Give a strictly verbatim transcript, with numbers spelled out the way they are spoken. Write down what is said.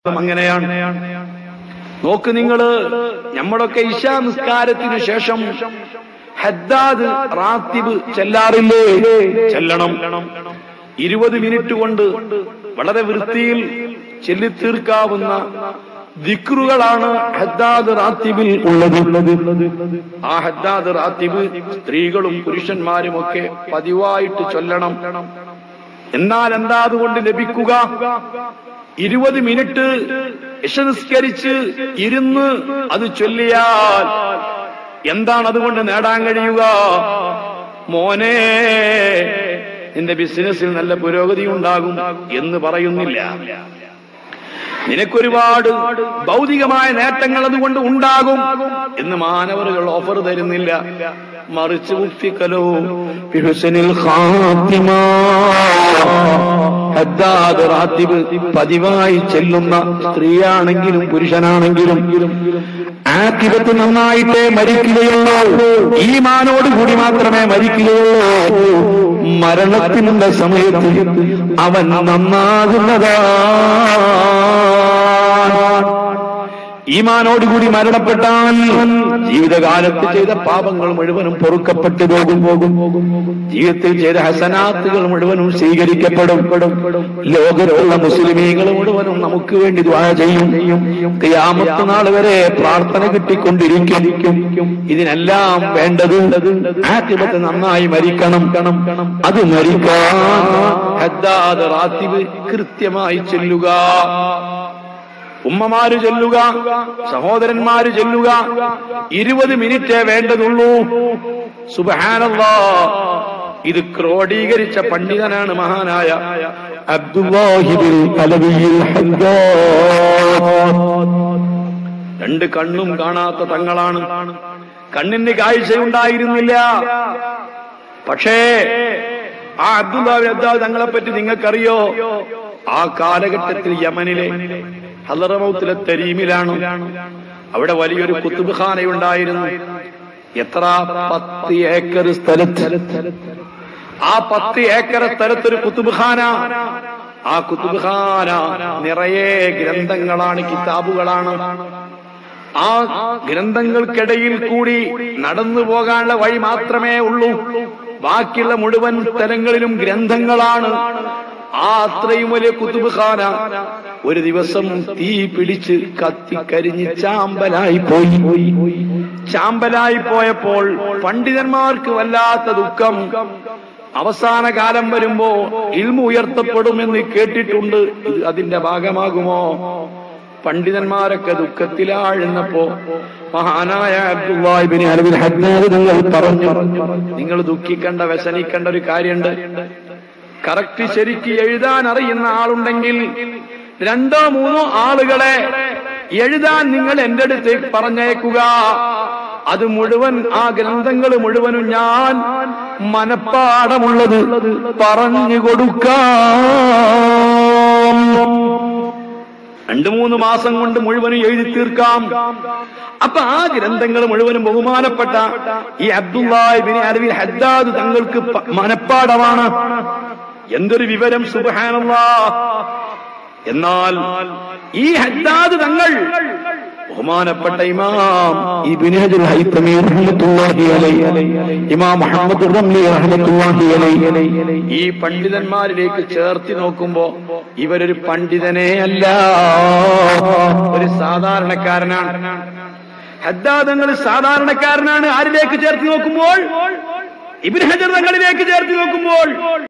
അങ്ങനെയാണ്. നോക്ക് നിങ്ങള്, നമ്മളൊക്കെ ഇശാ നിസ്കാരത്തിന് ശേഷം ഹദ്ദാദ് റാത്തിബ് ചെല്ലാറില്ലേ? ചെല്ലണം. ഇരുപത് മിനിറ്റ് കൊണ്ട് വളരെ വൃത്തിയിൽ ചെല്ലിത്തീർക്കാവുന്ന ദിക്റുകളാണ് ഹദ്ദാദ് റാത്തിബിൽ ഉള്ളത്. ആ ഹദ്ദാദ് റാത്തിബ് സ്ത്രീകളും പുരുഷന്മാരും ഒക്കെ പതിവായിട്ട് ചൊല്ലണം. എന്നാൽ എന്താ അതുകൊണ്ട് ലഭിക്കുക? ഇരുപത് മിനിറ്റ് ഇശ നിസ്കരിച്ച് ഇരുന്ന് അത് ചൊല്ലിയാൽ എന്താണ് അതുകൊണ്ട് നേടാൻ കഴിയുക? മോനെ, നിന്റെ ബിസിനസ്സിൽ നല്ല പുരോഗതി ഉണ്ടാകും എന്ന് പറയുന്നില്ല. നിനക്കൊരുപാട് ഭൗതികമായ നേട്ടങ്ങൾ അതുകൊണ്ട് ഉണ്ടാകും എന്ന് മാനവറുകൾ ഓഫർ തരുന്നില്ല. മറിച്ച് മുഫ്തിഖലോ ബിഹുസ്നിൽ ഖാത്തിമ, ഹദ്ദാദ് റാത്തിബ് പതിവായി ചെല്ലുന്ന സ്ത്രീയാണെങ്കിലും പുരുഷനാണെങ്കിലും ആഖിബത്ത് നന്നായിട്ടേ മരിക്കുകയുള്ളൂ. ഈമാനോട് കൂടി മാത്രമേ മരിക്കുകയുള്ളൂ. മരണത്തിന്റെ സമയത്ത് അവൻ നന്നാകുന്നതാ. ഈമാനോടുകൂടി മരണപ്പെട്ടാൽ ജീവിതകാലത്ത് ചെയ്ത പാപങ്ങൾ മുഴുവനും പൊറുക്കപ്പെട്ടു പോകും പോകും ജീവിതത്തിൽ ചെയ്ത ഹസനാത്തുകൾ മുഴുവനും സ്വീകരിക്കപ്പെടും. ലോകത്തുള്ള മുസ്ലിമീങ്ങൾ മുഴുവനും നമുക്ക് വേണ്ടി ദുആ ചെയ്യും. ഖിയാമത്ത് നാൾ വരെ പ്രാർത്ഥന കിട്ടിക്കൊണ്ടിരിക്കും. ഇതിനെല്ലാം വേണ്ടത് ആഖിബത്ത് നന്നായി മരിക്കണം. അത് മരിക്കാൻ ഹദ്ദാദ് റാത്തിബ് കൃത്യമായി ചെല്ലുക. ഉമ്മമാര് ചൊല്ലുക, സഹോദരന്മാര് ചൊല്ലുക. ഇരുപത് മിനിറ്റേ വേണ്ടതുള്ളൂ. സുബ്ഹാനല്ലാഹ്. ഇത് ക്രോഡീകരിച്ച പണ്ഡിതനാണ് മഹാനായ അബ്ദുല്ലാഹി ബിൻ അലവിയിൽ ഹദ്ദാദ്. രണ്ട് കണ്ണും കാണാത്ത തങ്ങളാണ്. കണ്ണിന് കാഴ്ചയുണ്ടായിരുന്നില്ല. പക്ഷേ ആ അബ്ദുല്ലാഹി ഹദ്ദാദ് തങ്ങളെപ്പറ്റി നിങ്ങൾക്കറിയോ? ആ കാലഘട്ടത്തിൽ യമനിലെ ഹളറമൗത്തിലെ തരീമിലാണ്. അവിടെ വലിയൊരു കുത്തുബ് ഖാനയുണ്ടായിരുന്നു. എത്ര? പത്ത് ഏക്കർ സ്ഥലത്ത്. ആ പത്ത് ഏക്കർ സ്ഥലത്തൊരു കുത്തുബ് ഖാന. ആ കുത്തുബ് ഖാന നിറയെ ഗ്രന്ഥങ്ങളാണ്, കിതാബുകളാണ്. ആ ഗ്രന്ഥങ്ങൾക്കിടയിൽ കൂടി നടന്നു പോകാനുള്ള വഴി മാത്രമേ ഉള്ളൂ. ബാക്കിയുള്ള മുഴുവൻ സ്ഥലങ്ങളിലും ഗ്രന്ഥങ്ങളാണ്. ആ അത്രയും വലിയ കുത്തുബ് ഖാന ഒരു ദിവസം തീ പിടിച്ച് കത്തിക്കരിഞ്ഞ് ചാമ്പലായി പോയി. ചാമ്പലായി പോയപ്പോൾ പണ്ഡിതന്മാർക്ക് വല്ലാത്ത ദുഃഖം. അവസാന കാലം വരുമ്പോ ഇൽമു ഉയർത്തപ്പെടുമെന്ന് കേട്ടിട്ടുണ്ട്. ഇത് അതിന്റെ ഭാഗമാകുമോ? പണ്ഡിതന്മാരൊക്കെ ദുഃഖത്തിലാഴുന്നപ്പോ മഹാനായ അബ്ദുല്ലാഹി ഇബ്നു അലവിൽ ഹദ്ദാദ് നിങ്ങൾ പറഞ്ഞു, നിങ്ങൾ ദുഃഖിക്കേണ്ട, വ്യസനിക്കേണ്ട ഒരു കാര്യമുണ്ട്. കറക്റ്റ് ശരിക്ക് എഴുതാൻ അറിയുന്ന ആളുണ്ടെങ്കിൽ രണ്ടോ മൂന്നോ ആളുകളെ എഴുതാൻ നിങ്ങൾ എന്റെ അടുത്തേക്ക് പറഞ്ഞേക്കുക. അത് മുഴുവൻ, ആ ഗ്രന്ഥങ്ങൾ മുഴുവനും ഞാൻ മനപ്പാടമുള്ളത് പറഞ്ഞു കൊടുക്കാം. രണ്ടു മൂന്ന് മാസം കൊണ്ട് മുഴുവനും എഴുതി തീർക്കാം. അപ്പൊ ആ ഗ്രന്ഥങ്ങൾ മുഴുവനും ബഹുമാനപ്പെട്ട ഈ അബ്ദുല്ലാഹി ഇബ്നു അലവിൽ ഹദ്ദാദ് തങ്ങൾക്ക് മനപ്പാടമാണ്. എന്തൊരു വിവരം! സുബ്ഹാനല്ലാഹ്. എന്നാൽ ഈ ഹദ്ദാദ് തങ്ങൾ ബഹുമാനപ്പെട്ട ഇമാം ഇബ്നു ഹജർ ഹൈതമി റഹ്മത്തുള്ളാഹി അലൈഹി, ഇമാം മുഹമ്മദ് റംലി റഹ്മത്തുള്ളാഹി അലൈഹി, ഈ പണ്ഡിതന്മാരിലേക്ക് ചേർത്തി നോക്കുമ്പോ ഇവരൊരു പണ്ഡിതനേ അല്ല, ഒരു സാധാരണക്കാരനാണ്. ഹദ്ദാദ് തങ്ങൾ സാധാരണക്കാരനാണ്. ആരിലേക്ക് ചേർത്തി നോക്കുമ്പോൾ? ഇബ്നു ഹജർ തങ്ങളിലേക്ക് ചേർത്തി നോക്കുമ്പോൾ